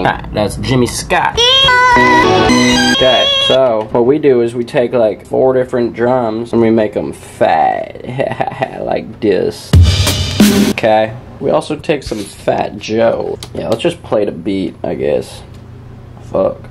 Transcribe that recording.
Nah, that's Jimmy Scott. Okay, so what we do is we take like 4 different drums and we make them fat, like this. Okay, we also take some Fat Joe. Yeah, let's just play the beat, I guess. Fuck.